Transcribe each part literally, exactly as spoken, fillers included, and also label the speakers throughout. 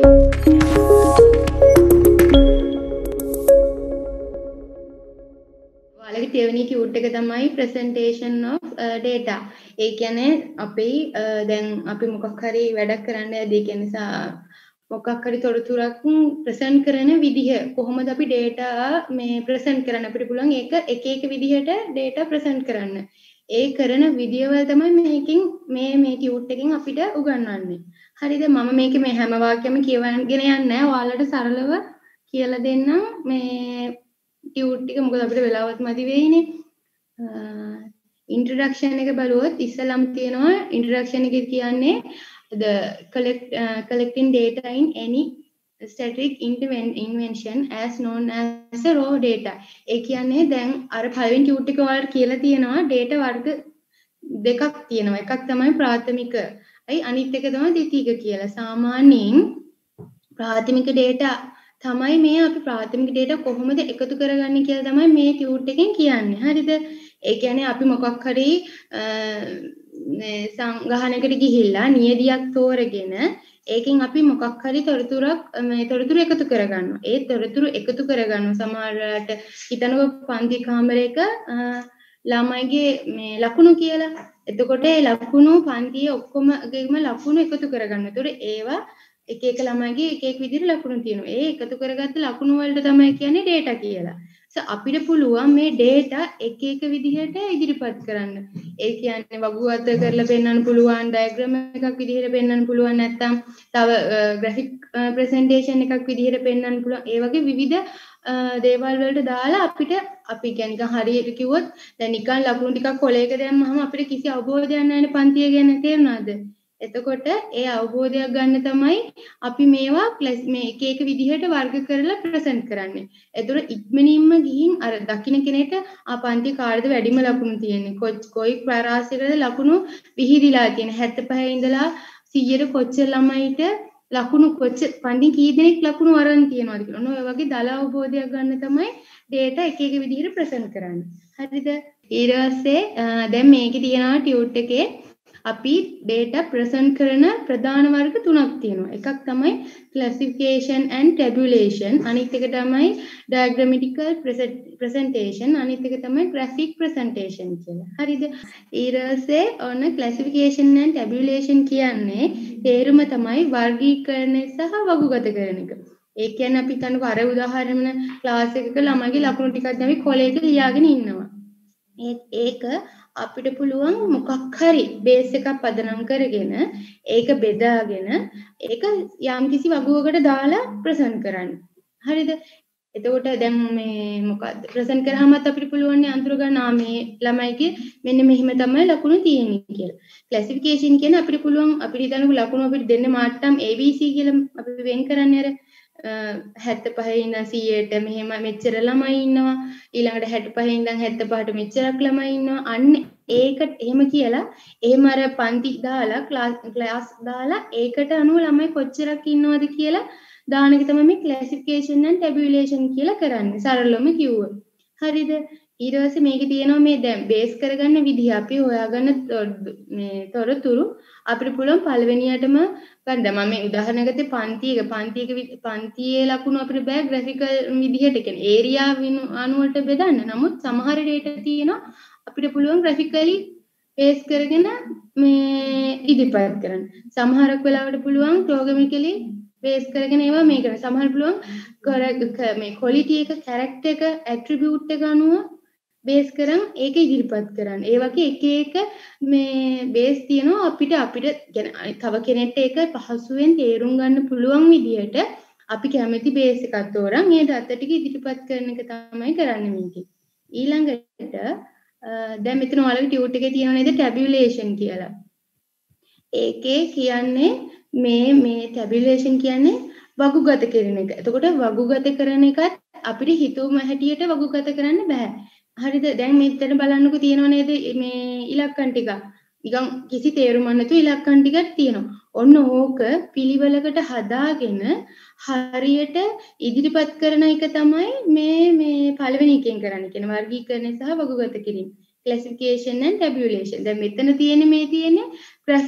Speaker 1: ඔයාලගේ දෙවෙනි ටියුට් එක තමයි presentation of uh, data. ඒ කියන්නේ අපි uh, දැන් අපි මොකක් හරි වැඩක් කරන්න යදී කියන්නේ මොකක් හරි තොරතුරක් present කරන විදිහ කොහොමද අපි data මේ present කරන්න අපිට පුළුවන් ඒක එක එක විදිහට data present කරන්න. ඒ කරන විදිය වල තමයි මේකෙන් මේ මේ ටියුට් එකෙන් අපිට උගන්වන්නේ. හරිද? මම මේකේ මේ හැම වාක්‍යෙම කියවගෙන යන්නේ නැහැ. ඔයාලට සරලව කියලා දෙන්නම් මේ ටියුට් එක මොකද අපිට වෙලාවත් මදි වෙයිනේ. ඉන්ට්‍රොඩක්ෂන් එක බලුවොත් ඉස්සලම් තියෙනවා ඉන්ට්‍රොඩක්ෂන් එකේ කියන්නේ the collect uh, collecting data in any static invention as known as a raw data. ඒ කියන්නේ දැන් අර පළවෙනි ටියුට් එක වලට කියලා තියෙනවා data වර්ග දෙකක් තියෙනවා. එකක් තමයි ප්‍රාථමික. අයි අනිත් එක තමයි ද්විතීක කියලා. සාමාන්‍යයෙන් ප්‍රාථමික data තමයි මේ අපි ප්‍රාථමික data කොහොමද එකතු කරගන්නේ කියලා තමයි මේ ටියුට් එකෙන් කියන්නේ. හරිද? ඒ කියන්නේ අපි මොකක් හරි සංගහනයකට ගිහිල්ලා නියදියක් තෝරගෙන ඒකෙන් අපි මොකක් හරි තොරතුරක් මේ තොරතුරු එකතු කරගන්නවා. ඒ තොරතුරු එකතු කරගන්නවා සමහරවිට හිතනකො පන්ති කාමරයක ළමයිගේ මේ ලකුණු කියලා. එතකොට ඒ ලකුණු පන්තියේ ඔක්කොමගේම ලකුණු එකතු කරගන්නවා. ඒතකොට ඒවා එක එක ළමයිගේ එක එක විදිහට ලකුණු තියෙනවා. ඒ එකතු කරගත්ත ලකුණු වලට තමයි කියන්නේ data කියලා. so අපිට පුළුවන් මේ data එක එක විදිහට ඉදිරිපත් කරන්න. ඒ කියන්නේ වගුවත කරලා පෙන්වන්න පුළුවන්, diagram එකක් විදිහට පෙන්වන්න පුළුවන්, නැත්නම් තව graphic presentation එකක් විදිහට පෙන්වන්න පුළුවන්. ඒ වගේ විවිධ දේවල් වලට දාලා අපිට අපි කියන්නේ නිකන් හරියට කිව්වොත් දැන් නිකන් ලකුණු ටිකක් කොලයක දැම්මම අපිට කිසි අවබෝධයක් නැහැ නේ පන්තිය ගැන. තේරුණාද? එතකොට ඒ අවබෝධයක් ගන්න තමයි අපි මේවා මේ එක එක විදිහට වර්ග කරලා ප්‍රසන්ට් කරන්නේ. එතකොට ඉක්මනින්ම ගිහින් අර දකින්න කෙනෙක්ට ආ පන්ති කාටද වැඩිම ලකුණු තියෙන්නේ? කොයි ප්‍රාසයකද ලකුණු විහිදිලා තියෙන්නේ? හැත්තෑ පහේ ඉඳලා සීයට කොච්චර ළමයිට ලකුණු කොච්චර පන්ති කී දෙනෙක් ලකුණු අරන් තියනවාද කියලා. ඔන්න ඔය වගේ දල අවබෝධයක් ගන්න තමයි data එක එක විදිහට ප්‍රසන්ට් කරන්නේ. හරිද? ඊට පස්සේ දැන් මේකේ තියෙනවා ටියුට් එකේ අපි data present කරන ප්‍රධාන වර්ග තුනක් තියෙනවා. එකක් තමයි classification and tabulation, අනිත් එක තමයි diagrammatical presentation, අනිත් එක තමයි graphic presentation කියලා. හරිද? ඊට පස්සේ ඔන්න classification and tabulation කියන්නේ තේරුම තමයි වර්ගීකරණය සහ වගුගත කරන එක. ඒ කියන්නේ අපි හිතන්නකෝ අර උදාහරණ ක්ලාස් එකක ළමයිගේ ලකුණු ටිකක් දැවි කොලයක ලියාගෙන ඉන්නවා. ඒක අපිට පුළුවන් මොකක් හරි බේස් එකක් පදනම් කරගෙන ඒක බෙදාගෙන ඒක යම්කිසි වගුවකට දාලා ප්‍රසන්ට් කරන්න. හරිද? එතකොට දැන් මේ මොකද්ද ප්‍රසන්ට් කරාමත් අපිට පුළුවන් නේ අඳුර ගන්න ආ මේ ළමයිගේ මෙන්න මෙහිම තමයි ලකුණු තියෙන්නේ කියලා. ක්ලාසිෆිකේෂන් කියන්නේ අපිට පුළුවන් අපිට හිතන්නකෝ ලකුණු අපිට දෙන්න මාට්ටම් A B C කියලා අපි වෙන් කරන්නේ අර හැත්තෑ පහේ ඉඳන් සීයට මෙහෙම මෙච්චර ළමයි ඉන්නවා ඊළඟට හැත්තෑ පහේ ඉඳන් හැත්තෑ පහට මෙච්චරක් ළමයි ඉන්නවා අන්න ඒකට එහෙම කියලා එහෙම අර පන්ති දාලා ක්ලාස් ක්ලාස් දාලා ඒකට අනුව ළමයි කොච්චරක් ඉන්නවද කියලා දාන එක තමයි මේ classification and tabulation කියලා කරන්නේ සරලවම කිව්වොත්. හරිද? ඊට පස්සේ මේකේ තියෙනවා මේ දැන් බේස් කරගන්න විදිහ අපි හොයාගන්න මේ තොරතුරු අපිට පුළුවන් පළවෙනියටම ගන්න. මම මේ උදාහරණ ගත්තේ පන්තියක පන්තියක පන්තියේ ලකුණු අපිට බෑ graphical විදිහට කියන්නේ area අනුවට බෙදන්න. නමුත් සමහර data තියෙනවා අපිට පුළුවන් graphically බේස් කරගෙන මේ ඉදිරිපත් කරන්න. සමහරක් වෙලාවට පුළුවන් programmatically බේස් කරගෙන ඒවා මේ කරන්න. සමහර පුළුවන් මේ quality එක character එක attribute එක අනුව බේස් කරන් ඒක ඉදිරිපත් කරන්න. ඒ වගේ එක එක මේ බේස් තියෙනවා අපිට අපිට يعني තව කෙනෙක්ට ඒක පහසුවෙන් තේරුම් ගන්න පුළුවන් විදිහට අපි කැමති බේස් එකක් තෝරන් ඒ data ටික ඉදිරිපත් කරන එක තමයි කරන්නේ මේකේ. ඊළඟට දැන් මෙතන ඔයාලගේ ටියුට් එකේ තියෙනව නේද tabulation කියලා. ඒකේ කියන්නේ මේ මේ tabulation කියන්නේ වගුගත කරන එක. එතකොට වගුගත කරන එකත් අපිට හිතුවම හැටියට වගුගත කරන්න බෑ. හරිද? දැන් මෙතන බලන්නකෝ තියෙනව නේද මේ ඉලක්කම් ටික. නිකන් කිසි තේරුමක් නැතුව ඉලක්කම් ටිකක් තියෙනවා. ඔන්න ඕක පිළිවෙලකට හදාගෙන හරියට ඉදිරිපත් කරන එක තමයි මේ මේ පළවෙනි එකෙන් කරන්නේ. කියන වර්ගීකරණය සහ වගුගත කිරීම. classification and tabulation. දැන් මෙතන තියෙන්නේ මේ තියෙන්නේ graphic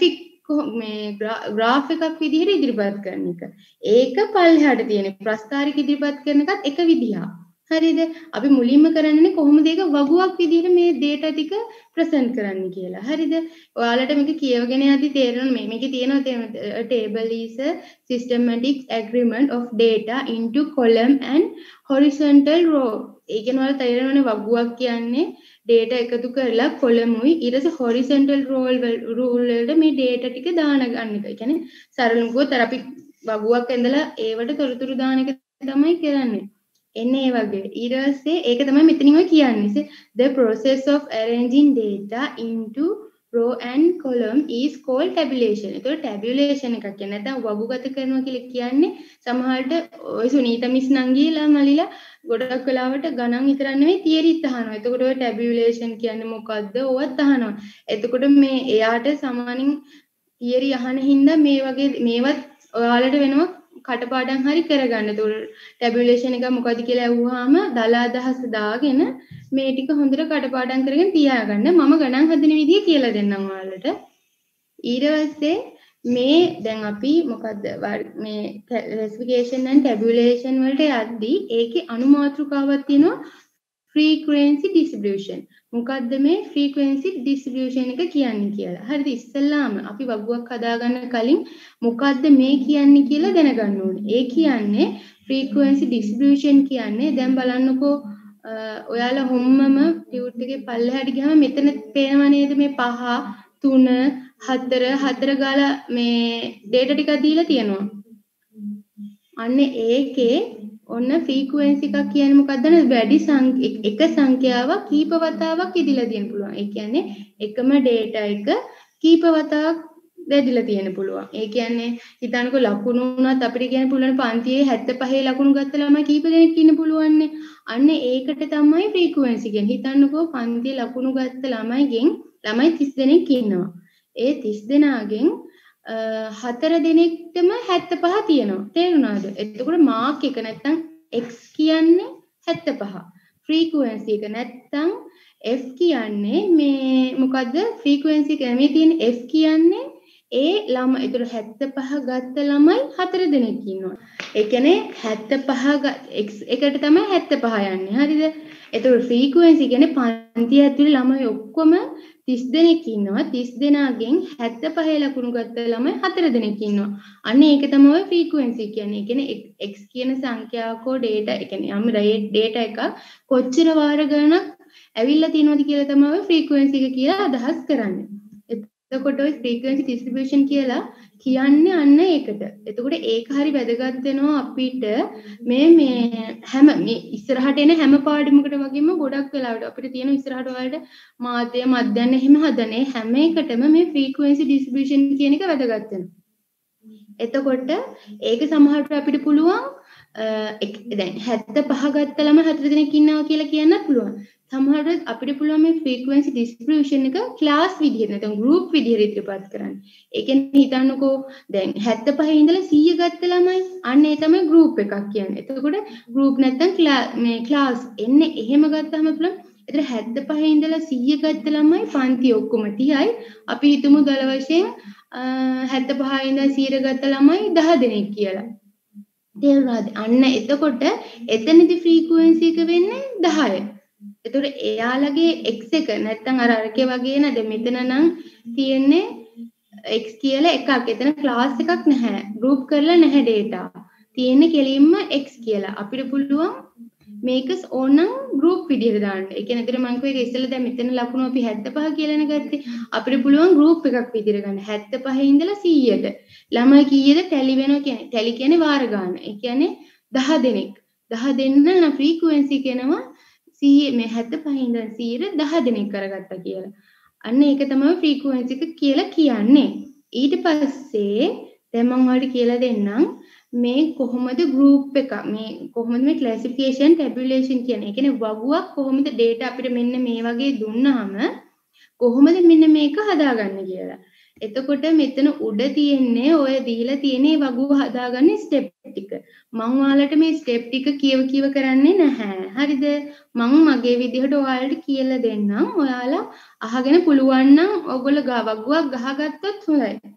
Speaker 1: මේ graph එකක් විදිහට ඉදිරිපත් කරන එක. ඒක පල්ලෙහාට තියෙන ප්‍රස්ථාරික ඉදිරිපත් කරන එකත් එක විදිහක්. හරිද? අපි මුලින්ම කරන්නේ කොහොමද ඒක වගුවක් විදිහට මේ data ටික present කරන්න කියලා. හරිද? ඔයාලට මේක කියවගෙන යද්දි තේරෙනවා මේ මේකේ තියෙනවා table is a systematic agreement of data into column and horizontal row. ඒ කියන්නේ ඔයාලට තේරෙනවනේ වගුවක් කියන්නේ data එකතු කරලා column උයි ඊට පස්සේ horizontal row rule වලට මේ data ටික දාන ගන්න එක. ඒ කියන්නේ සරලව කිව්වොත් අර අපි වගුවක් ඇඳලා ඒවට තොරතුරු දාන එක තමයි කරන්නේ. එන්නේ ඒ වගේ ඊට පස්සේ ඒක තමයි මෙතනින් ඔය කියන්නේ the process of arranging data into row and column is called tabulation. ඒතකොට tabulation එකක් කියන්නේ නැත්නම් වගුගත කරනවා කියලා කියන්නේ සමහරට ඔය සුනීතා මිස් නම් ගිහලා මලිලා ගොඩක් වෙලාවට ගණන් විතරක් නෙවෙයි තියරිත් අහනවා. එතකොට ඔය tabulation කියන්නේ මොකද්ද? ඕවත් අහනවා. එතකොට මේ එයාට සමානින් තියරි අහන හින්දා මේ වගේ මේවත් ඔයාලට වෙනවා කටපාඩම් හරි කරගන්න. ඒතකොට ටැබුලේෂන් එක මොකද්ද කියලා අහුවාම දල අදහස දාගෙන මේ ටික හොඳට කටපාඩම් කරගෙන තියාගන්න. මම ගණන් හදන විදිය කියලා දෙන්නම් ඔයාලට. ඊට පස්සේ මේ දැන් අපි මොකද්ද මේ classification and tabulation වලට යද්දී ඒකේ අනුමාත්‍රකාවක් තියෙනවා frequency distribution. මොකද්ද මේ frequency distribution එක කියන්නේ කියලා. හරිද? ඉස්සෙල්ලාම අපි වගුවක් හදාගන්න කලින් මොකද්ද මේ කියන්නේ කියලා දැනගන්න ඕනේ. ඒ කියන්නේ frequency distribution කියන්නේ දැන් බලන්නකෝ ඔයාලා හොම්මම ටියුට් එකේ පල්ලෙහාට ගියාම මෙතන පේනවා නේද මේ පහ තුන හතර හතර ගාලා මේ data ටිකක් දීලා තියෙනවා. අන්න ඒකේ ඔන්න ෆ්‍රීකවෙන්සි එකක් කියන්නේ මොකක්ද? වැඩි එක සංඛ්‍යාවක් කීප වතාවක් ඉදිලා තියෙන පුළුවන්. ඒ කියන්නේ එකම data එක කීප වතාවක් දැදිලා තියෙන පුළුවන්. ඒ කියන්නේ හිතන්නකෝ ලකුණු උනත් අපිට කියන්න පුළුවන් පන්තියේ හැත්තෑ පහේ ලකුණු ගත්ත ළමයි කීප දෙනෙක් ඉන්න පුළුවන්නේ. අන්න ඒකට තමයි ෆ්‍රීකවෙන්සි කියන්නේ. හිතන්නකෝ පන්තියේ ලකුණු ගත්ත ළමයිගෙන් ළමයි තිස් දෙනෙක් ඉන්නවා. ඒ තිස් දෙනාගෙන් හතර දෙනෙක්ටම හැත්තෑ පහ තියෙනවා. තේරුණාද? එතකොට මාක් එක නැත්තම් x කියන්නේ හැත්තෑ පහ. ෆ්‍රීකවෙන්සි එක නැත්තම් f කියන්නේ මේ මොකද්ද? ෆ්‍රීකවෙන්සි එක මේ තියෙන f කියන්නේ ඒ ළම ඒතර හැත්තෑ පහ ගත්ත ළමයි හතර දෙනෙක් ඉන්නවා. ඒ කියන්නේ හැත්තෑ පහ x එකට තමයි හැත්තෑ පහ යන්නේ. හරිද? ඒතර ෆ්‍රීකවෙන්සි කියන්නේ පන්තිය ඇතුලේ ළමයි ඔක්කොම තිස් දෙනෙක් ඉන්නවා. තිස් දෙනාගෙන් හැත්තෑ පහේ ලකුණු ගත්ත ළමයි හතර දෙනෙක් ඉන්නවා. අන්න ඒක තමයි ෆ්‍රීකවෙන්සි කියන්නේ. ඒ කියන්නේ x කියන සංඛ්‍යාවකෝ data ඒ කියන්නේ යම් data එකක් කොච්චර වාර ගණනක් ඇවිල්ලා තියෙනවද කියලා තමයි ෆ්‍රීකවෙන්සි එක කියලා අදහස් කරන්නේ. එතකොට ඔය ෆ්‍රීකවෙන්සි ඩිස්ට්‍රිබියුෂන් කියලා කියන්නේ අන්න ඒකට. එතකොට ඒක හරි වැදගත් වෙනවා අපිට මේ මේ හැම මේ ඉස්සරහට එන හැම පාඩමකට වගේම ගොඩක් වෙලාවට අපිට තියෙන ඉස්සරහට වලට මාධ්‍ය මධ්‍යන්න එහෙම හදනේ හැම එකටම මේ ෆ්‍රීකවෙන්සි ඩිස්ට්‍රිබියුෂන් කියන එක වැදගත් වෙනවා. එතකොට ඒක සමහරට අපිට පුළුවන් දැන් හැත්තෑ පහ ගත්ත ළමයි හතර දෙනෙක් ඉන්නවා කියලා කියන්නත් පුළුවන්. සමහරවිට අපිට පුළුවන් මේ frequency distribution එක class විදිහට නැත්නම් group විදිහට ඉදිරිපත් කරන්න. ඒ කියන්නේ හිතන්නකෝ දැන් හැත්තෑ පහේ ඉඳලා සීය ගත්ත ළමයි අන්න ඒ තමයි group එකක් කියන්නේ. එතකොට group නැත්නම් මේ class එන්නේ එහෙම ගත්තාම පුළුවන්. ඒතර හැත්තෑ පහේ ඉඳලා සීය ගත්ත ළමයි පන්ති ඔක්කොම තිහයි. අපි හිතමු දල වශයෙන් හැත්තෑ පහේ ඉඳලා සීයට ගත්ත ළමයි දහ දෙනෙක් කියලා. තේරුණාද? අන්න එතකොට එතනදී frequency එක වෙන්නේ දහය. එතකොට එයාලගේ x එක නැත්තම් අර අරකේ වගේ නේද මෙතන නම් තියෙන්නේ x කියලා එකක්. එතන ක්ලාස් එකක් නැහැ. ගෲප් කරලා නැහැ data. තියෙන්නේ කෙලින්ම x කියලා. අපිට පුළුවන් මේක ඕනනම් group විදිහට දාන්න. ඒ කියන්නේ අතන මම කිව්වේ ඉස්සෙල්ලා දැන් මෙතන ලකුණු අපි හැත්තෑ පහ කියලානේ ගත්තේ. අපිට පුළුවන් group එකක් විදිහට ගන්න. හැත්තෑ පහේ ඉඳලා සීයට. ළමයි කීයද ටැලි වෙනවා කියන්නේ. ටැලි කියන්නේ වාර ගන්න. ඒ කියන්නේ දහ දෙනෙක්. දහ දෙන්න නම් frequency කියනවා සීය මේ හැත්තෑ පහේ ඉඳන් සීයට දහ දෙනෙක් කරගත්තා කියලා. අන්න ඒක තමයි frequency එක කියලා කියන්නේ. ඊට පස්සේ දැන් මම ඔයාලට කියලා දෙන්නම් මේ කොහොමද group එක මේ කොහොමද මේ classification tabulation කියන්නේ. ඒ කියන්නේ වගුවක් කොහොමද data අපිට මෙන්න මේ වගේ දුන්නාම කොහොමද මෙන්න මේක හදාගන්නේ කියලා. එතකොට මෙතන උඩ තියෙන්නේ ඔය දීලා තියෙන වගුව හදාගන්න ස්ටෙප් ටික. මම ඔයාලට මේ ස්ටෙප් ටික කියව කියව කරන්නේ නැහැ. හරිද? මම මගේ විදිහට ඔයාලට කියලා දෙන්නම්. ඔයාලා අහගෙන පුළුවන් නම් ඔයගොල්ලෝ වගුවක් ගහගත්තොත් හොඳයි.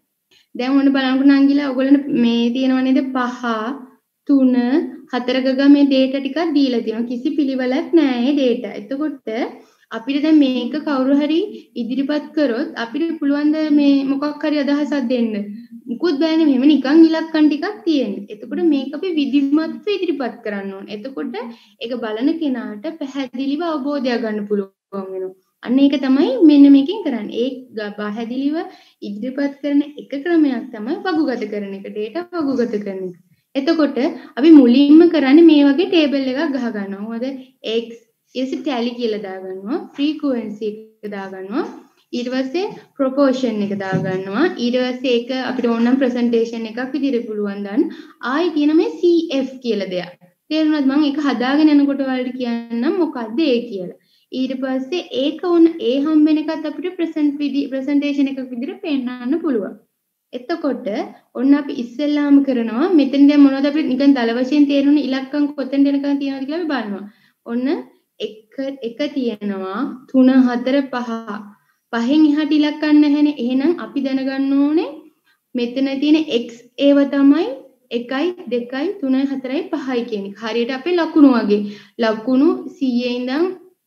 Speaker 1: දැන් ඔන්න බලන්නකො නංගිලා ඔයගොල්ලන්ට මේ තියෙනව නේද පහ තුන හතර ගගා මේ data ටිකක් දීලා තියෙනවා. කිසි පිළිවෙලක් නැහැ මේ data. එතකොට අපිට දැන් මේක කවුරු හරි ඉදිරිපත් කරොත් අපිට පුළුවන් ද මේ මොකක් හරි අදහසක් දෙන්න. මුකුත් බෑනේ මෙහෙම නිකන් ඉලක්කම් ටිකක් තියෙන්නේ. එතකොට මේක අපි විධිමත්ව ඉදිරිපත් කරන්න ඕනේ. එතකොට ඒක බලන කෙනාට පැහැදිලිව අවබෝධයක් ගන්න පුළුවන් වෙනවා. අන්න ඒක තමයි මෙන්න මේකෙන් කරන්නේ. ඒ පැහැදිලිව ඉදිරිපත් කරන එක ක්‍රමයක් තමයි වගුගත කරන එක. data වගුගත කරන එක. එතකොට අපි මුලින්ම කරන්නේ මේ වගේ ටේබල් එකක් ගහ ගන්නවා. මොකද x is tally කියලා දාගන්නවා. frequency එක දාගන්නවා. ඊට පස්සේ proportion එක දාගන්නවා. ඊට පස්සේ ඒක අපිට ඕන නම් presentation එකක් විදිහට පුළුවන් දාන්න. ආයි තියෙන මේ cf කියලා දෙයක්. තේරුණාද? මම ඒක හදාගෙන යනකොට ඔයාලට කියන්නම් මොකද්ද ඒ කියලා. ඊට පස්සේ ඒක ඕන ඒ හම්බෙන එකත් අපිට present විදි presentation එකක් විදිහට පෙන්නන්න පුළුවන්. එතකොට ඔන්න අපි ඉස්සෙල්ලාම කරනවා මෙතන දැන් මොනවද අපිට නිකන් දල වශයෙන් තේරුණ ඉලක්කම් කොතෙන්ද එනකන් තියනවද කියලා අපි බලනවා. ඔන්න එක එක තියෙනවා තුන හතර පහ. පහෙන් එහාට ඉලක්කම් නැහැනේ. එහෙනම් අපි දැනගන්න ඕනේ මෙතන තියෙන x ඒව තමයි එකයි දෙකයි තුනයි හතරයි පහයි කියන එක. හරියට අපේ ලකුණු වගේ. ලකුණු සීයේ ඉඳන්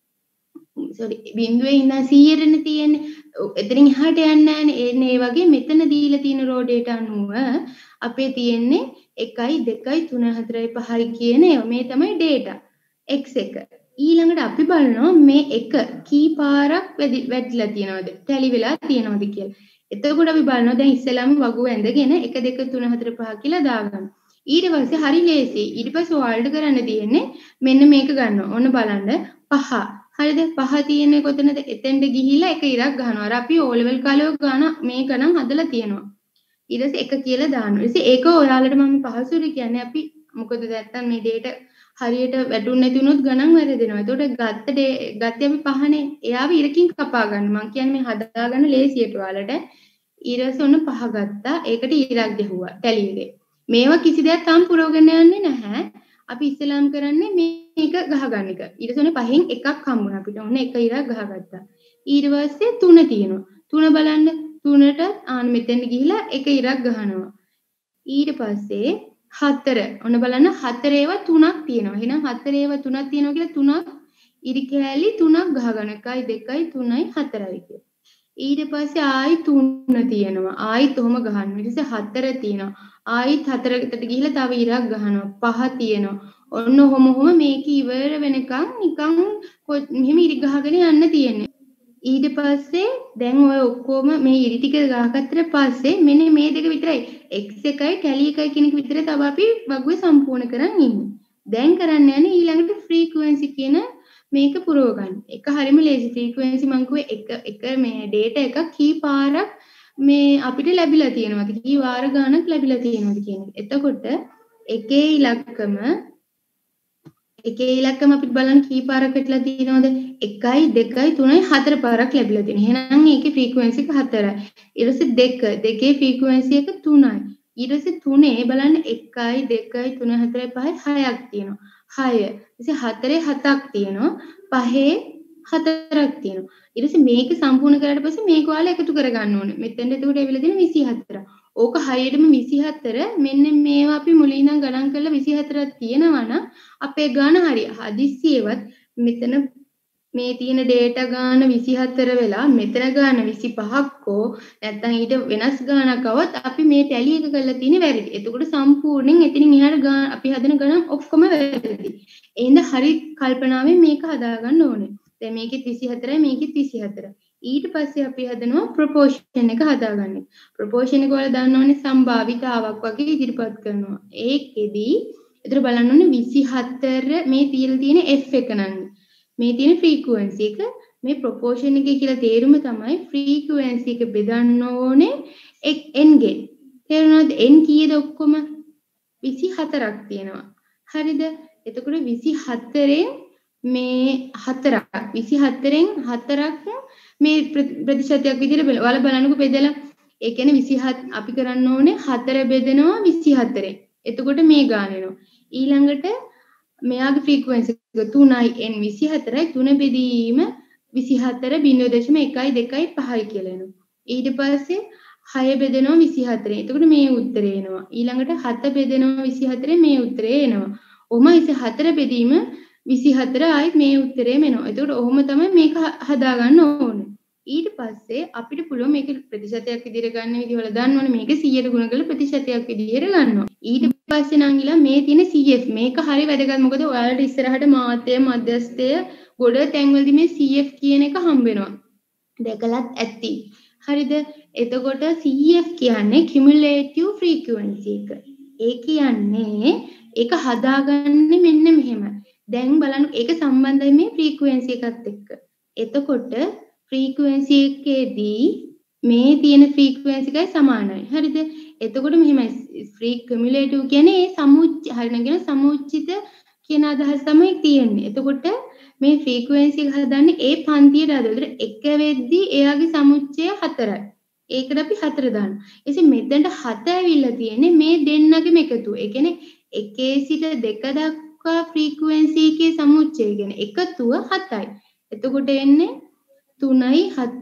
Speaker 1: sorry බිංදුවේ ඉඳන් සීයටනේ තියෙන්නේ. එතනින් එහාට යන්නේ නැහැනේ. එන්නේ ඒ වගේ මෙතන දීලා තියෙන රෝ ඩේටා අනුව අපේ තියෙන්නේ එකයි දෙකයි තුනයි හතරයි පහයි කියන ඒවා. මේ තමයි data x එක. ඊළඟට අපි බලනවා මේ එක කී පාරක් වැදිලා තියෙනවද? tally වෙලා තියෙනවද කියලා. එතකොට අපි බලනවා දැන් ඉස්සෙල්ලාම වගුව ඇඳගෙන එක දෙක තුන හතර පහ කියලා දාගන්න. ඊට පස්සේ හරි ලේසි. ඊට පස්සේ ඔයාලට කරන්න තියෙන්නේ මෙන්න මේක ගන්නවා. ඔන්න බලන්න පහ. හරිද? පහ තියෙන්නේ කොතනද? එතෙන්ට ගිහිල්ලා එක ඉරක් ගන්නවා. අර අපි O level කාලේ ගාන මේක නම් හදලා තියෙනවා. ඊට පස්සේ එක කියලා දානවා. ඊට පස්සේ ඒක ඔයාලට මම පහසුට කියන්නේ අපි මොකද නැත්තම් මේ data හරියට වැටුන්නේ නැති වුණොත් ගණන් වැරදෙනවා. ඒතකොට ගත්ත ගත්තේ අපි පහනේ. එයාව ඉරකින් කපා ගන්න. මම කියන්නේ මේ හදා ගන්න ලේසියට ඔයාලට. ඊට පස්සේ ඔන්න පහ ගත්තා. ඒකට ඉරක් ගැහුවා. tally එකේ. මේවා කිසි දෙයක් තාම පුරවගෙන යන්නේ නැහැ. අපි ඉස්සෙල්ලාම කරන්නේ මේක ගහගන්න එක. ඊට පස්සේ පහෙන් එකක් හම්බුණා අපිට. ඔන්න එක ඉරක් ගහගත්තා. ඊට පස්සේ තුන තියෙනවා. තුන බලන්න තුනට ආන මෙතෙන් ගිහිලා එක ඉරක් ගහනවා. ඊට පස්සේ හතර. ඔන්න බලන්න හතර ඒවා තුනක් තියෙනවා. එහෙනම් හතර ඒවා තුනක් තියෙනවා කියලා තුනක් ඉරි කෑලි තුනක් ගහගන්න. එකයි දෙකයි තුනයි හතරයි කියලා. ඊට පස්සේ ආයි තුන තියෙනවා. ආයිත් ඔහොම ගහන්න. ඊට පස්සේ හතර තියෙනවා. ආයිත් හතරකට ගිහිල්ලා තව ඉරක් ගහනවා. පහ තියෙනවා. ඔන්න ඔහොම ඔහොම මේක ඉවර වෙනකන් නිකන් මෙහෙම ඉරි ගහගෙන යන්න තියෙන්නේ. ඊට පස්සේ දැන් ඔය ඔක්කොම මේ ඉරි ටික ගහගත්තට පස්සේ මෙන්න මේ දෙක විතරයි x එකයි tally එකයි කියන එක විතරයි තව අපි වගුවේ සම්පූර්ණ කරන් ඉන්නේ. දැන් කරන්න යන්නේ ඊළඟට frequency කියන මේක පුරව ගන්න. එක හරියම ලේසි frequency මං කිව්වේ එක එක මේ data එකක් කී පාරක් මේ අපිට ලැබිලා තියෙනවද කී වාර ගණනක් ලැබිලා තියෙනවද කියන එක. එතකොට එකේ ඉලක්කම එකේ ඉලක්කම අපිට බලන්න කී පාරක් වැටලා තියෙනවද? එකයි දෙකයි තුනයි හතර පාරක් ලැබිලා තියෙනවා. එහෙනම් ඒකේ frequency එක හතරයි. ඊට පස්සේ දෙක දෙකේ frequency එක තුනයි. ඊට පස්සේ තුනේ බලන්න එකයි දෙකයි තුනයි හතරයි පහයි හයක් තියෙනවා. හය. ඊට හතරේ හතක් තියෙනවා. පහේ හතරක් තියෙනවා. ඊට පස්සේ මේක සම්පූර්ණ කරලා පස්සේ මේක ඔයාලා එකතු කරගන්න ඕනේ. මෙතෙන්ට එතකොට ඇවිල්ලා තියෙන විසිහතර. ඕක හරියටම විසිහතර මෙන්න මේවා අපි මුලින් ඉඳන් ගණන් කරලා විසිහතරක් තියෙනවා නම් අපේ ගාන හරිය. හදිස්සියේවත් මෙතන මේ තියෙන data ගාන විසිහතර වෙලා මෙතන ගාන විසිපහක්කෝ නැත්නම් ඊට වෙනස් ගානක් આવත් අපි මේ tally එක කරලා තියෙන්නේ වැරදි. එතකොට සම්පූර්ණයෙන් එතනින් එහාට ගාන අපි හදන ගණන් ඔක්කොම වැරදි. එහෙනම් හරි කල්පනාවෙන් මේක හදාගන්න ඕනේ. දැන් මේකෙත් විසිහතරයි මේකෙත් විසිහතරයි. ඊට පස්සේ අපි හදනවා ප්‍රොපෝෂන් එක හදාගන්න. ප්‍රොපෝෂන් එක වල දන්නවනේ සම්භාවිතාවක් වගේ ඉදිරිපත් කරනවා. ඒකෙදි ඒතර බලන්න ඕනේ විසිහතර මේ තියලා තියෙන f එක නම් මේ තියෙන frequency එක මේ ප්‍රොපෝෂන් එකේ කියලා තේරුම තමයි frequency එක බෙදන්න ඕනේ n ගෙන්. තේරුණාද? n කීයද ඔක්කොම විසිහතරක් තියෙනවා. හරිද? එතකොට විසිහතරෙන් මේ හතරක් විසිහතරෙන් හතරක් මේ ප්‍රතිශතයක් විදිහට ඔයාලා බලන්නකෝ බෙදලා. ඒ කියන්නේ විසිහත අපි කරන්න ඕනේ හතර බෙදෙනවා විසිහතරෙන්. එතකොට මේ ගාන එනවා. ඊළඟට මෙයාගේ frequency එක තුනයි n විසිහතරයි තුන බෙදීම විසිහතර බිංදුව දශම එකයි දෙකයි පහයි කියලා එනවා. ඊට පස්සේ හය බෙදෙනවා විසිහතරෙන්. එතකොට මේ උත්තරේ එනවා. ඊළඟට හත බෙදෙනවා විසිහතරෙන් මේ උත්තරේ එනවා. ඔහොම විසිහතර බෙදීම විසිහතර ආයෙත් මේ උත්තරේම එනවා. එතකොට ඔහොම තමයි මේක හදාගන්න ඕනේ. ඊට පස්සේ අපිට පුළුවන් මේක ප්‍රතිශතයක් විදිහට ගන්න විදිහවල දන්නවනේ මේක සීයට ගුණ කරලා ප්‍රතිශතයක් විදිහට ගන්නවා. ඊට පස්සේ නම් ගිලා මේ තියෙන සී එෆ් මේක හරි වැදගත්. මොකද ඔයාලට ඉස්සරහට මාත්‍ය මධ්‍යස්ථය ගොඩ තැන්වලදී මේ සී එෆ් කියන එක හම්බ වෙනවා. දැකලත් ඇති. හරිද? එතකොට සී එෆ් කියන්නේ cumulative frequency එක. ඒ කියන්නේ ඒක හදාගන්නේ මෙන්න මෙහෙමයි. දැන් බලන්න ඒක සම්බන්ධයි මේ frequency එකත් එක්ක. එතකොට frequency එකේදී මේ තියෙන frequency එකයි සමානයි. හරිද? එතකොට මෙහෙමයි free cumulative කියන්නේ ඒ සමුච්ච හරිනම් කියන සමුච්චිත කියන අදහස තමයි තියෙන්නේ. එතකොට මේ frequency එක හදන්නේ ඒ පන්තියට හදලා. එක වෙද්දී එයාගේ සමුච්චය හතරයි. ඒකට අපි හතර දානවා. එසේ මෙතනට හත ඇවිල්ලා තියෙන්නේ මේ දෙන්නගේම එකතුව. ඒ කියන්නේ එකේ සිට දෙක දක්වා frequency එකේ සමුච්චය කියන්නේ එකතුව හතයි. එතකොට එන්නේ තුනයි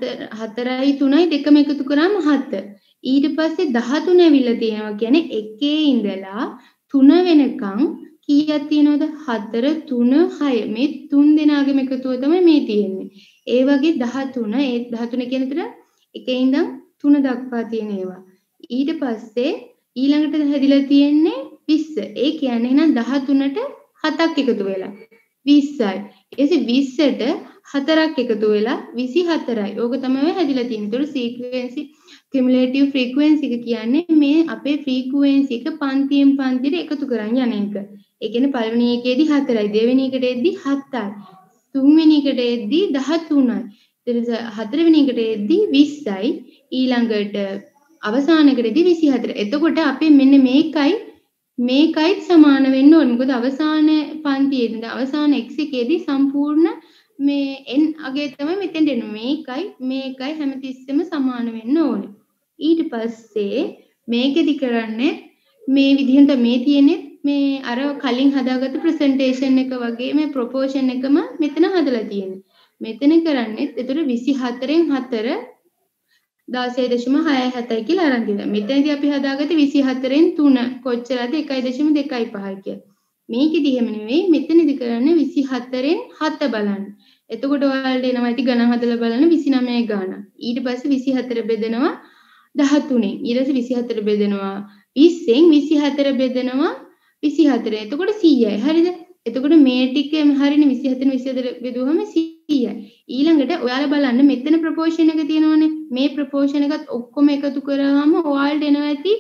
Speaker 1: හතරයි තුනයි දෙකම එකතු කරාම හත. ඊට පස්සේ දහතුන ඇවිල්ලා තියෙනවා කියන්නේ එකේ ඉඳලා තුන වෙනකන් කීයක් තියෙනවද? හතර තුන හය. මේ තුන් දෙනාගේම එකතුව තමයි මේ තියෙන්නේ. ඒ වගේ දහතුන ඒ දහතුන කියන විතර එකේ ඉඳන් තුන දක්වා තියෙන ඒවා. ඊට පස්සේ ඊළඟට හැදිලා තියෙන්නේ විස්ස. ඒ කියන්නේ එහෙනම් දහතුනට හතක් එකතු වෙලා විස්සයි. ඊටසේ විස්සට හතරක් එකතු වෙලා විසිහතරයි. ඕක තමයි හැදිලා තියෙන්නේ. ඒතකොට frequency cumulative frequency එක කියන්නේ මේ අපේ frequency එක පන්තියෙන් පන්තියට එකතු කරන් යන එක. ඒ කියන්නේ පළවෙනි එකේදී හතරයි, දෙවෙනි එකට එද්දි හතයි, තුන්වෙනි එකට එද්දි දහතුනයි, ඊට හතරවෙනි එකට එද්දි විස්සයි, ඊළඟට අවසානයකටදී විසිහතර. එතකොට අපි මෙන්න මේකයි මේකයි සමාන වෙන්න ඕනේ. මොකද අවසාන පන්තියේදී අවසාන x එකේදී සම්පූර්ණ මේ n අගය තමයි මෙතෙන්ට එන්නේ. මේකයි මේකයි හැමතිස්සෙම සමාන වෙන්න ඕනේ. ඊට පස්සේ මේකෙදි කරන්නේ මේ විදිහට මේ තියෙන්නේ මේ අර කලින් හදාගත්ත ප්‍රසන්ටේෂන් එක වගේ මේ ප්‍රොපෝෂන් එකම මෙතන හදලා තියෙන්නේ. මෙතන කරන්නේ ඒතර විසිහතරෙන් හතර දාසය දශම හය හතයි කියලා අරන් දෙනවා. මෙතනදී අපි හදාගත්තේ විසිහතරෙන් තුන කොච්චරද එකයි දශම දෙකයි පහයි කියලා. මේකෙදි එහෙම නෙවෙයි. මෙතනදී කරන්නේ විසිහතරෙන් හත බලන්න. එතකොට ඔයාලට එනවා ඉතින් ගණන් හදලා බලන්න විසිනමය ගාන. ඊට පස්සේ විසිහතර බෙදෙනවා දහතුනෙන්. ඊට පස්සේ විසිහතර බෙදෙනවා විස්සෙන්. විසිහතර බෙදෙනවා විසිහතර. එතකොට සීයයි. හරිද? එතකොට මේ ටිකෙම හරිනේ විසිහතරෙන් විසිහතර බෙදුවම සීයයි. ඊළඟට ඔයාලා බලන්න මෙතන ප්‍රොපෝෂන් එක තියෙනවනේ. මේ ප්‍රොපෝෂන් එකත් ඔක්කොම එකතු කරාම ඔයාලට එනවා ඇති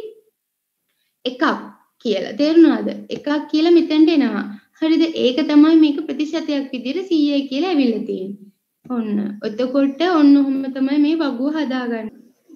Speaker 1: එකක් කියලා. තේරුණාද? එකක් කියලා මෙතනට එනවා. හරිද? ඒක තමයි මේක ප්‍රතිශතයක් විදිහට සීයයි කියලා ඇවිල්ලා තියෙන්නේ. ඔන්න. එතකොට ඔන්න ඔහොම තමයි මේ වගුව හදාගන්නේ.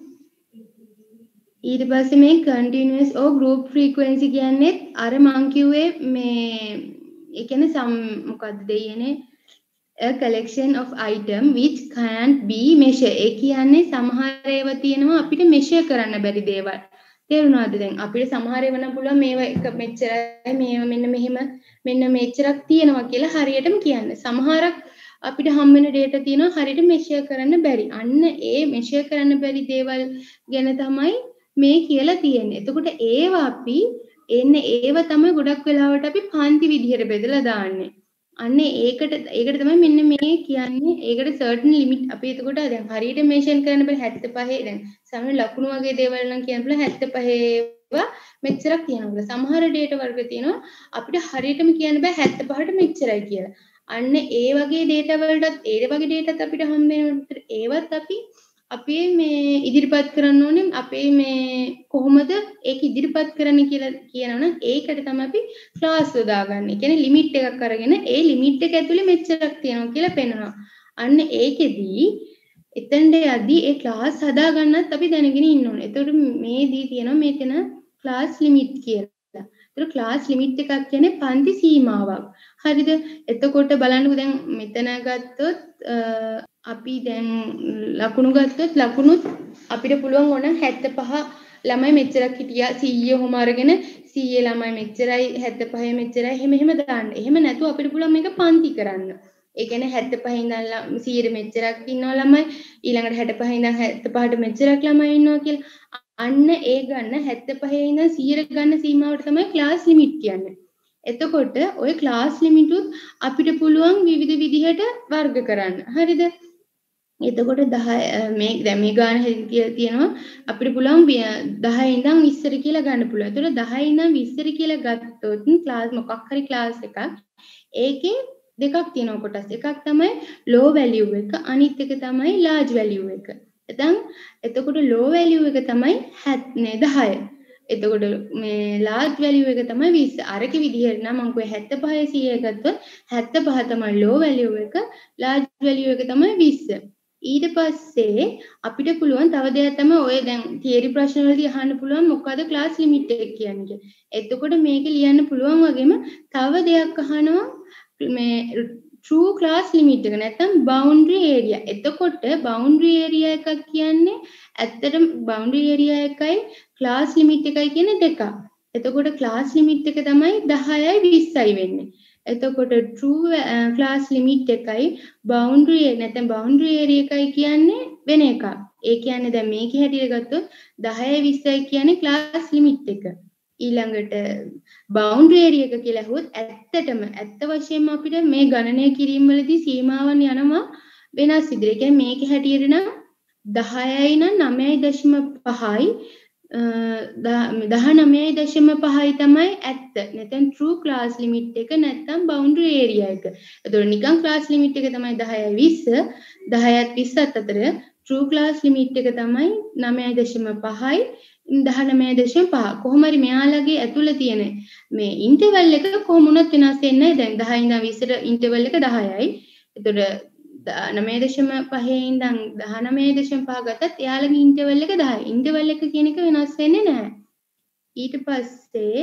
Speaker 1: ඊට පස්සේ මේ continuous or group frequency කියන්නේ අර මං කිව්වේ මේ ඒ කියන්නේ සම් මොකද්ද දෙයනේ a collection of item which can't be measured. ඒ කියන්නේ සමහර ඒවා තියෙනවා අපිට measure කරන්න බැරි දේවල්. තේරුණාද? දැන් අපිට සමහර ඒවා නම් පුළුවන් මේවා එක මෙච්චරයි මේවා මෙන්න මෙහෙම මෙන්න මෙච්චරක් තියෙනවා කියලා හරියටම කියන්න. සමහරක් අපිට හම් වෙන data තියෙනවා හරියට measure කරන්න බැරි. අන්න ඒ measure කරන්න බැරි දේවල් ගැන තමයි මේ කියලා තියෙන්නේ. එතකොට ඒවා අපි එන්නේ ඒව තමයි ගොඩක් වෙලාවට අපි පන්ති විදිහට බෙදලා දාන්නේ. අන්න ඒකට ඒකට තමයි මෙන්න මේ කියන්නේ. ඒකට certain limit අපි එතකොට දැන් හරියට mention කරන්න බෑ හැත්තෑ දැන් සමහර ලකුණු වගේ දේවල් නම් කියන්න පුළුවන් හැත්තෑ මෙච්චරක් තියෙනවා. සමහර data වර්ග තියෙනවා අපිට හරියටම කියන්න බෑ හැත්තෑ මෙච්චරයි කියලා. අන්න ඒ වගේ data වලටත් ඒ වගේ dataත් අපිට හම්බ වෙනකොට ඒවත් අපි අපි මේ ඉදිරිපත් කරන්න ඕනේ. අපේ මේ කොහොමද ඒක ඉදිරිපත් කරන්නේ කියලා කියනවනම් ඒකට තමයි අපි ක්ලාස් යොදාගන්නේ. ඒ කියන්නේ ලිමිට් එකක් අරගෙන ඒ ලිමිට් එක ඇතුලේ මෙච්චරක් තියෙනවා කියලා පෙන්නනවා. අන්න ඒකෙදී එතෙන්ට යද්දී ඒ ක්ලාස් හදා ගන්නත් අපි දැනගෙන ඉන්න ඕනේ. එතකොට මේදී තියෙනවා මේකන ක්ලාස් ලිමිට් කියලා. ඒතර ක්ලාස් ලිමිට් එකක් කියන්නේ පන්ති සීමාවක්. හරිද? එතකොට බලන්නකෝ දැන් මෙතන ගත්තොත් අපි දැන් ලකුණු ගත්තොත් ලකුණුත් අපිට පුළුවන් ඕන හැත්තෑ ළමයි මෙච්චරක් හිටියා සීය ඔහොම අරගෙන සීය ළමයි මෙච්චරයි හැත්තෑ මෙච්චරයි එහෙම එහෙම දාන්න. එහෙම නැතුව අපිට පුළුවන් මේක පන්ති කරන්න. ඒ කියන්නේ හැත්තෑ පහ ඉඳන් සීයට මෙච්චරක් ඉන්නවා ළමයි ඊළඟට හැත්තෑ පහ ඉඳන් හැත්තෑ පහට මෙච්චරක් ළමයි ඉන්නවා කියලා අන්න ඒ ගන්න හැත්තෑ පහේ ඉඳන් සීයට ගන්න සීමාවට තමයි ක්ලාස් ලිමිට් කියන්නේ. එතකොට ওই ක්ලාස් ලිමිටුත් අපිට පුළුවන් විවිධ විදිහට වර්ග කරන්න. හරිද? එතකොට දහය මේ දැන් මේ ගාන තියෙනවා අපිට පුළුවන් දහය ඉඳන් විස්සට කියලා ගන්න පුළුවන්. එතකොට දහය ඉඳන් විස්සට කියලා ගත්තොත් ක්ලාස් මොකක් හරි ක්ලාස් එකක් ඒකේ දෙකක් තියෙනවා කොටස්. එකක් තමයි low value එක අනිත් එක තමයි large value එක. දැන් එතකොට low value එක තමයි දහය. එතකොට මේ large value එක තමයි විස්ස. අරක විදිහට නම් මම කිව්වේ හැත්තෑ පහේ සීය ගත්තොත් හැත්තෑ පහ තමයි low value එක large value එක තමයි විස්ස. ඊට පස්සේ අපිට පුළුවන් තව දෙයක් තමයි ඔය දැන් තියරි ප්‍රශ්න වලදී අහන්න පුළුවන් මොකද්ද ක්ලාස් ලිමිට් එක කියන්නේ. එතකොට මේක ලියන්න පුළුවන් වගේම තව දෙයක් අහනවා මේ true class limit එක නැත්නම් boundary area. එතකොට boundary area එකක් කියන්නේ ඇත්තටම boundary area එකයි class limit එකයි කියන්නේ දෙකක්. එතකොට class limit එක තමයි දහයයි විස්සයි වෙන්නේ. එතකොට true uh, class limit එකයි boundary නැත්නම් boundary area එකයි කියන්නේ වෙන එකක්. ඒ කියන්නේ දැන් මේකේ හැටියට ගත්තොත් දහයයි විස්සයි කියන්නේ class limit එක. ඊළඟට boundary area එක කියලා හුවොත් ඇත්තටම ඇත්ත වශයෙන්ම අපිට මේ ගණනය කිරීම වලදී සීමාවන් යනවා වෙනස් විදිහට. ඒ කියන්නේ මේකේ හැටියට නම් දහයයි නම් නවයයි දශම පහයි දහනවයයි දශම පහයි තමයි ඇත්ත. නැත්නම් true class limit එක නැත්නම් boundary area එක. එතකොට නිකන් class limit එක තමයි දහයයි විස්ස දහයත් විස්සත් අතර true class limit එක තමයි නවයයි දශම පහයි දහනවය දශම පහ. කොහොම හරි මෙයාලගේ ඇතුළේ තියෙන මේ ඉන්ටර්වල් එක කොහොම වුණත් වෙනස් වෙන්නේ නැහැ. දැන් දහය ඉඳන් විස්සට ඉන්ටර්වල් එක දහයයි. එතකොට නවය දශම පහේ ඉඳන් දහනවය දශම පහ ගත්තත් එයාලගේ ඉන්ටර්වල් එක දහයයි. ඉන්ටර්වල් එක කියන එක වෙනස් වෙන්නේ නැහැ. ඊට පස්සේ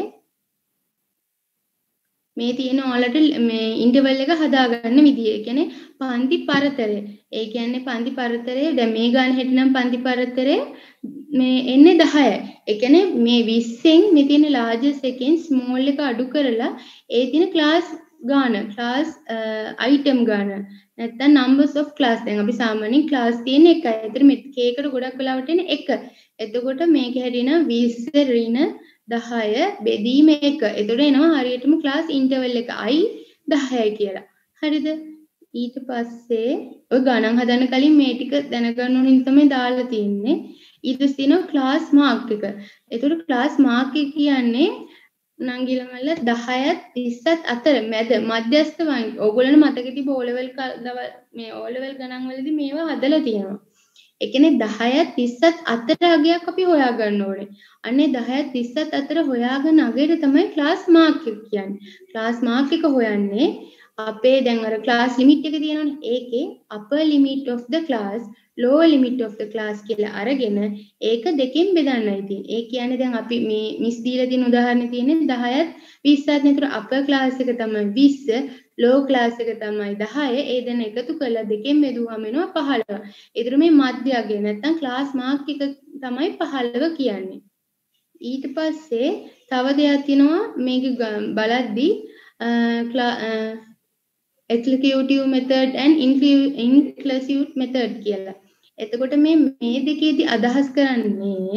Speaker 1: මේ තියෙන ඔයාලට මේ ඉන්ටර්වල් එක හදාගන්න විදිය. ඒ කියන්නේ පන්ති පරතරය. ඒ කියන්නේ පන්ති පරතරය දැන් මේ ගාන හැටිනම් පන්ති පරතරය මේ එන්නේ දහයයි. ඒ කියන්නේ මේ විස්සෙන් මේ තියෙන largest එකෙන් small එක අඩු කරලා ඒ තියෙන class ගාන class item ගාන නැත්නම් numbers of class දැන් අපි සාමාන්‍යයෙන් class තියෙන එකයි. ඒතර මේ k එකට ගොඩක් වෙලාවට එන එක. එතකොට මේක හැදින විස්ස ඍණ දහය බෙදීම එක. එතකොට එනවා හරියටම class interval එක i දහයයි කියලා. හරිද? ඊට පස්සේ ඔය ගණන් හදන්න කලින් මේ ටික දැනගන්න ඕන හින්දා තමයි දාලා තියෙන්නේ. ඊට පස්සේ තියෙනවා class mark එක. එතකොට class mark එක කියන්නේ නංගිලමල්ල දහයත් විස්සත් අතර මැද මධ්‍යස්ථ වංග. ඕගොල්ලන්ට මතක තිබ්බ O level මේ O level ගණන් වලදී මේවා හදලා තියෙනවා. ඒ කියන්නේ දහයත් විස්සත් අතර අගයක් අපි හොයාගන්න ඕනේ. අනේ දහයත් විස්සත් අතර හොයාගෙන අගයට තමයි class mark එක කියන්නේ. class mark එක හොයන්නේ අපේ දැන් අර class limit එක තියෙනවනේ. ඒකේ upper limit of the class lower limit of the class කියලා අරගෙන ඒක දෙකෙන් බෙදන්නයි තියෙන්නේ. ඒ කියන්නේ දැන් අපි මේ මිස් දීලා තියෙන උදාහරණේ තියෙන්නේ දහයත් විස්සත් නේද? upper class එක තමයි විස්ස, low class එක තමයි දහය. ඒ දෙන එකතු කරලා දෙකෙන් බෙදුවම එනවා පහළොව. ඒතර මේ මධ්‍ය අගය නැත්නම් class mark එක තමයි පහළොව කියන්නේ. ඊට පස්සේ තව දෙයක් තියෙනවා මේක බලද්දී executive method and inclusive method කියලා. එතකොට මේ මේ දෙකේදී අදහස් කරන්නේ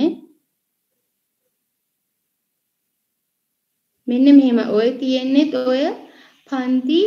Speaker 1: මෙන්න මෙහෙම. ඔය තියෙන්නේ ඔය පන්ති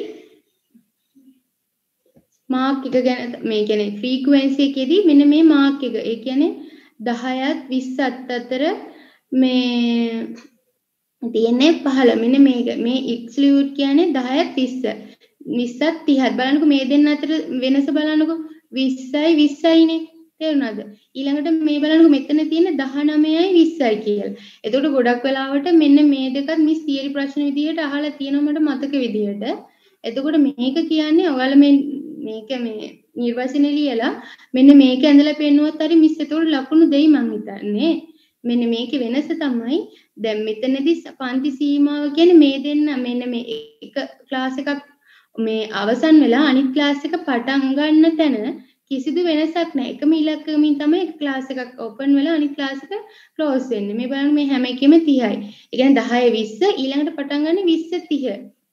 Speaker 1: මාක් එක ගැන මේ කියන්නේ ෆ්‍රීකවෙන්සි එකේදී මෙන්න මේ මාක් එක. ඒ කියන්නේ දහයත් විස්සත් අතර මේ තියෙන්නේ පහළ. මෙන්න මේක මේ එක්ස්ක්ලූඩ් කියන්නේ දහයත් විස්ස. විස්සත් තිහත් බලන්නකො මේ දෙන්න අතර වෙනස බලන්නකො විස්සයි විස්සයිනේ. තේරුණාද? ඊළඟට මේ බලන්නකො මෙතන තියෙන දහනවයයි විස්සයි කියලා. එතකොට ගොඩක් වෙලාවට මෙන්න මේ දෙකත් මිස් තියරි ප්‍රශ්න විදිහට අහලා තියෙනවා මට මතක විදිහට. එතකොට මේක කියන්නේ ඔයාලා මේ මේක මේ නිර්වචනේ ලියලා මෙන්න මේක ඇඳලා පෙන්නුවත් හරි මිස් එතකොට ලකුණු දෙයි මං හිතන්නේ. මෙන්න මේකේ වෙනස තමයි දැන් මෙතනදී පන්ති සීමාව කියන්නේ මේ දෙන්න මෙන්න මේ එක ක්ලාස් එකක් මේ අවසන් වෙලා අනිත් ක්ලාස් එක පටන් ගන්න තැන කිසිදු වෙනසක් නැහැ. එකම ඉලක්කමින් තමයි එක ක්ලාස් එකක් ඕපන් වෙලා අනිත් ක්ලාස් එක ක්ලෝස් වෙන්නේ. මේ බලන්න මේ හැම එකෙම තිහයි. ඒ කියන්නේ දහය විස්ස ඊළඟට පටන් ගන්න විස්ස තිහ.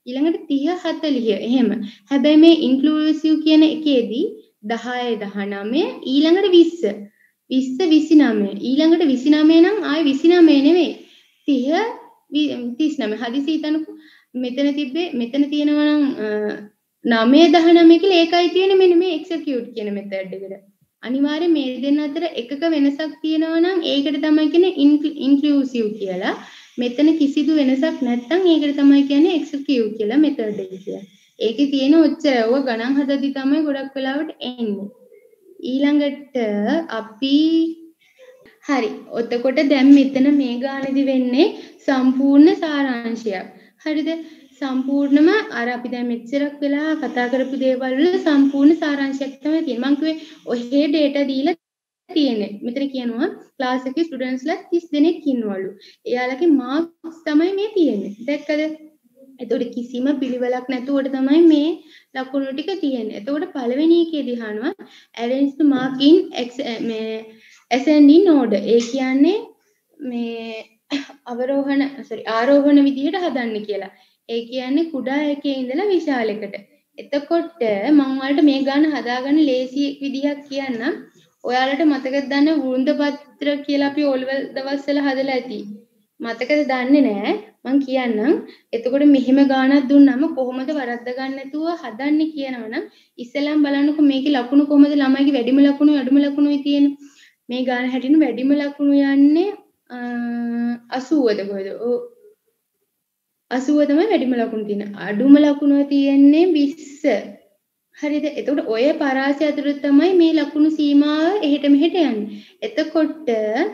Speaker 1: ඊළඟට තිහ හතලිහ එහෙම. හැබැයි මේ ඉන්ක්ලූසිව් කියන එකේදී දහය දහනවය ඊළඟට විස්ස විස්ස විසිනවය ඊළඟට විසිනවය නම් ආයේ විසිනවය නෙවෙයි තිහ තිස්නවය. හදිසි හිතන්නකෝ මෙතන තිබ්බේ මෙතන තියෙනවා නම් නවය දහනවය කියලා ඒකයි තියෙන්නේ මෙන්න මේ එක්සිකියුට් කියන මෙතඩ් එකට. අනිවාර්යයෙන් මේ දෙන්න අතර එකක වෙනසක් තියෙනවා නම් ඒකට තමයි කියන්නේ ඉන්ක්ලූසිව් කියලා. මෙතන කිසිදු වෙනසක් නැත්නම් ඒකට තමයි කියන්නේ එක්සිකියුට් කියලා මෙතඩ් එක කියලා. ඒකේ තියෙන ඔච්චර ඔය ගණන් හදද්දි තමයි ගොඩක් වෙලාවට එන්නේ. ඊළඟට අපි හරි. එතකොට දැන් මෙතන මේ ගානේදි වෙන්නේ සම්පූර්ණ සාරාංශයක්. හරිද? සම්පූර්ණම අර අපි දැන් මෙච්චරක් වෙලා කතා කරපු දේවල් වල සම්පූර්ණ සාරාංශයක් තමයි තියෙන්නේ. මම කිව්වේ ඔහේ data දීලා තියෙන්නේ. මෙතන කියනවා ක්ලාස් එකේ ස්ටුඩන්ට්ස්ලා තිස් දෙනෙක් ඉන්නවලු. එයාලගේ මාර්ක්ස් තමයි මේ තියෙන්නේ. දැක්කද? එතකොට කිසිම පිළිවෙලක් නැතුවට තමයි මේ ලකුණු ටික තියෙන්නේ. එතකොට පළවෙනි එකේදී අහනවා arrange the mark in මේ ascending order. ඒ කියන්නේ මේ අවරෝහණ sorry ආරෝහණ විදිහට හදන්න කියලා. ඒ කියන්නේ කුඩා එකේ ඉඳලා විශාල එකට. එතකොට මම ඔයාලට මේ ගාන හදාගන්න ලේසි විදිහක් කියන්නම්. ඔයාලට මතකද දන්න වෘන්ද පත්‍ර කියලා අපි ඕලෙවල් දවස්වල හදලා ඇති. මතකද දන්නේ නැහැ. මම කියන්නම්. එතකොට මෙහෙම ගානක් දුන්නාම කොහොමද වරද්ද ගන්න නැතුව හදන්නේ කියනවනම් ඉස්සෙල්ලාම බලන්නකො මේකේ ලකුණු කොහොමද ළමයිගේ වැඩිම ලකුණු අඩුම ලකුණුයි තියෙන්නේ. මේ ගාන හැටින් වැඩිම ලකුණු යන්නේ අසූවද කොහෙද? ඔව් අසූව තමයි වැඩිම ලකුණු තියෙන. අඩුම ලකුණු තියෙන්නේ විස්ස. හරිද? එතකොට ඔය පරාසය අතර තමයි මේ ලකුණු සීමාව එහෙට මෙහෙට යන්නේ. එතකොට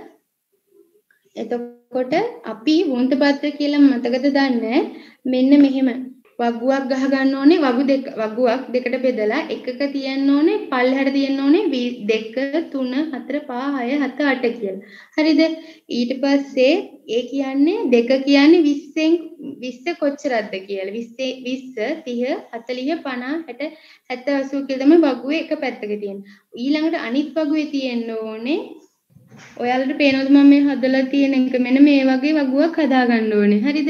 Speaker 1: එතකොට අපි වෘන්ත පත්‍ර කියලා මතකද දන්නේ? මෙන්න මෙහෙම වගුවක් ගහ ගන්න ඕනේ. වගු දෙක වගුවක් දෙකට බෙදලා එකක තියන්න ඕනේ පල්ලෙහාට තියන්න ඕනේ දෙක තුන හතර පහ හය හත අට කියලා. හරිද? ඊට පස්සේ ඒ කියන්නේ දෙක කියන්නේ විස්සෙන් විස්ස කොච්චරක්ද කියලා. විස්ස විස්ස තිහ හතලිහ පනහ හැට හැත්තෑ අසූ කියලා තමයි වගුවේ එක පැත්තක තියෙන්නේ. ඊළඟට අනිත් වගුවේ තියෙන්න ඕනේ ඔයාලට පේනවද මම මේ හදලා තියෙන එක මෙන්න මේ වගේ වගුවක් හදා ගන්න ඕනේ. හරිද?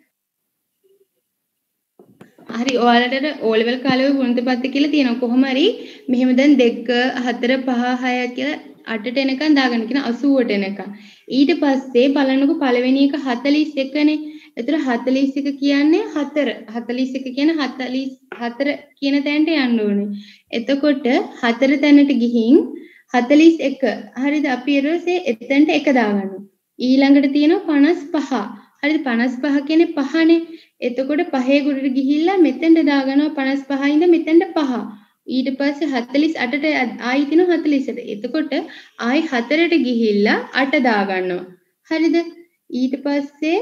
Speaker 1: හරි ඔයාලට O level කාලේ වෘන්ත පත්‍ර කියලා තියෙනවා. කොහොම හරි මෙහෙම දැන් දෙක හතර පහ හය කියලා අටට එනකන් දාගන්න කියන අසූවට එනකන්. ඊට පස්සේ බලන්නකො පළවෙනි එක හතළිස් එකනේ. එතන හතළිස් එක කියන්නේ හතර. හතළිස් එක කියන්නේ හතළිස් හතර කියන තැනට යන්න ඕනේ. එතකොට හතර තැනට ගිහින් හතළිස් එක. හරිද? අපි ඊළඟට එතනට එක දාගන්නවා. ඊළඟට තියෙනවා පනස් පහ. හරිද? පනස් පහ කියන්නේ පහනේ. එතකොට පහේ ගුඩට ගිහිල්ලා මෙතෙන්ට දාගනවා පනස් පහ ඉඳන් මෙතෙන්ට පහ. ඊට පස්සේ හතළිස් අටට ආයි තියෙනවා හතළිස් අට. එතකොට ආයි හතරට ගිහිල්ලා අට දාගන්නවා. හරිද? ඊට පස්සේ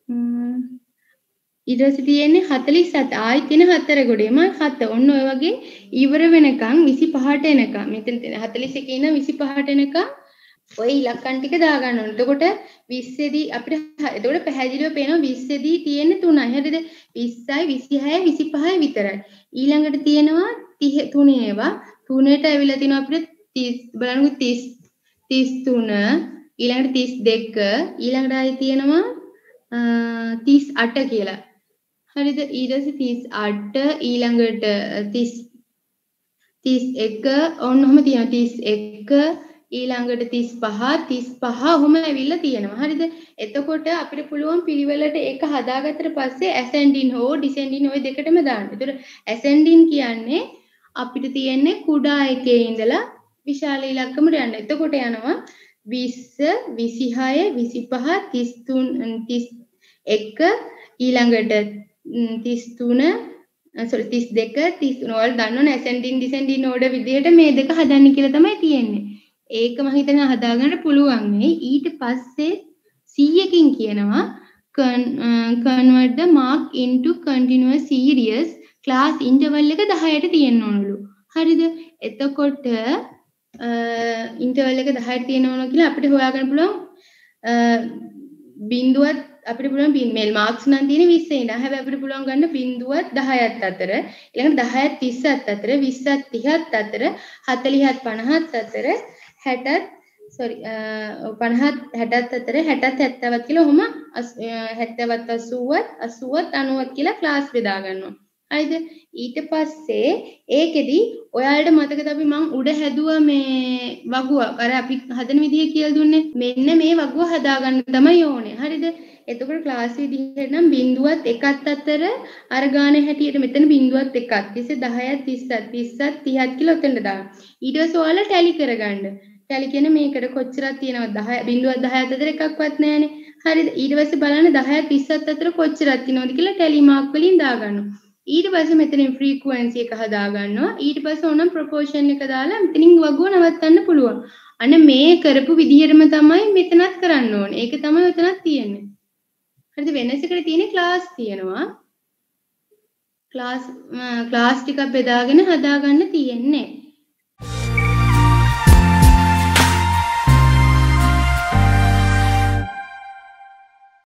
Speaker 1: ඊට පස්සේ තියෙන්නේ හතළිස් හත. ආයි තියෙන හතර ගොඩේ මම හත. ඔන්න ඔය වගේ ඉවර වෙනකන් විසිපහට එනකන් මෙතන තියෙන හතළිස් එකේ ඉඳන් විසිපහට එනකන් ඔය ඉලක්කම් ටික දාගන්න ඕනේ. එතකොට විස්සේදී අපිට එතකොට පැහැදිලිව පේනවා විස්සේදී තියෙන්නේ තුනයි. හරිද? විස්සයි විසිහයයි විසිපහයි විතරයි. ඊළඟට තියෙනවා තිහ තුනේ ඒවා. තුනට ඇවිල්ලා තිනවා අපිට තිස් බලන්නකො තිස් තිස් තුන ඊළඟට තිස් දෙක ඊළඟට ආයි තියෙනවා තිස් අට කියලා. හරිද? ඊට පස්සේ තිස් අට ඊළඟට තිස් තිස් එක ඔන්නෝම තියෙනවා තිස් එක ඊළඟට තිස් පහ තිස් පහ ඔහොම ඇවිල්ලා තියෙනවා. හරිද? එතකොට අපිට පුළුවන් පිළිවෙලට ඒක හදාගත්තට පස්සේ ascending හෝ descending ඔය දෙකටම දාන්න. ඒතර ascending කියන්නේ අපිට තියෙන්නේ කුඩා එකේ ඉඳලා විශාල ඉලක්කමට යන්න. එතකොට යනවා විස්ස විසිහය විසිපහ තිස් තුන තිස් එක ඊළඟට තිස් තුන sorry තිස් දෙක තිස් තුන වල දන්නවනේ ascending descending order විදිහට මේ දෙක හදන්න කියලා තමයි තියෙන්නේ. ඒක මම හිතන්නේ හදාගන්න පුළුවන් මේ. ඊට පස්සේ සීයකින් කියනවා convert the mark into continuous series class interval එක දහයට තියෙන්න ඕනලු. හරිද? එතකොට interval එක දහයට තියෙන්න ඕන කියලා අපිට හොයාගන්න පුළුවන් බිංදුවත් අපිට පුළුවන් මේ මාක්ස් නම් තියෙන්නේ විස්ස ඉඳන්. හැබැයි අපිට පුළුවන් ගන්න බිංදුවත් දහයත් අතර ඊළඟට දහයත් තිස්සත් අතර විස්සත් තිහත් අතර හතළිහත් පනහත් අතර හැටත් sorry පනහත් හැටත් අතර හැටත් හැත්තෑවත් කියලා ඔහොම හැත්තෑවත් අසූවත් අසූවත් අනූවත් කියලා ක්ලාස් බෙදා ගන්නවා. හරිද? ඊට පස්සේ ඒකෙදි ඔයාලට මතකද අපි මං උඩ හැදුවා මේ වගුවක් අර අපි හදන විදිය කියලා දුන්නේ. මෙන්න මේ වගුව හදාගන්න තමයි ඕනේ. හරිද? එතකොට ක්ලාස් විදිහට නම් බිංදුවත් එකත් අතර අර ගාන හැටියට මෙතන බිංදුවත් එකක් තිස්සේ දහයත් තිස්සත් තිස්සත් තිහත් කියලා උතෙන්ට දාන්න. ඊට පස්සේ ඔයාලා ටැලි කරගන්න. ටැලි කියන්නේ මේකට කොච්චරක් තියෙනවද දහය බිංදුවත් දහයත් අතර එකක්වත් නැහැනේ. හරිද? ඊට පස්සේ බලන්න දහයත් තිස්සත් අතර කොච්චරක් තියෙනවද කියලා ටැලි මාක් වලින් දාගන්නවා. ඊට පස්සේ මෙතනින් ෆ්‍රීකවන්සි එක හදා ගන්නවා. ඊට පස්සේ ඕනම් ප්‍රොපෝෂන් එක දාලා මෙතනින් වගුව නවත්තන්න පුළුවන්. අන්න මේ කරපු විදිහටම තමයි මෙතනත් කරන්න ඕනේ. ඒක තමයි උතනත් තියෙන්නේ. හරිද? වෙනසකට තියෙන්නේ ක්ලාස් තියෙනවා. ක්ලාස් ක්ලාස් ටිකක් බෙදාගෙන හදාගන්න තියෙන්නේ.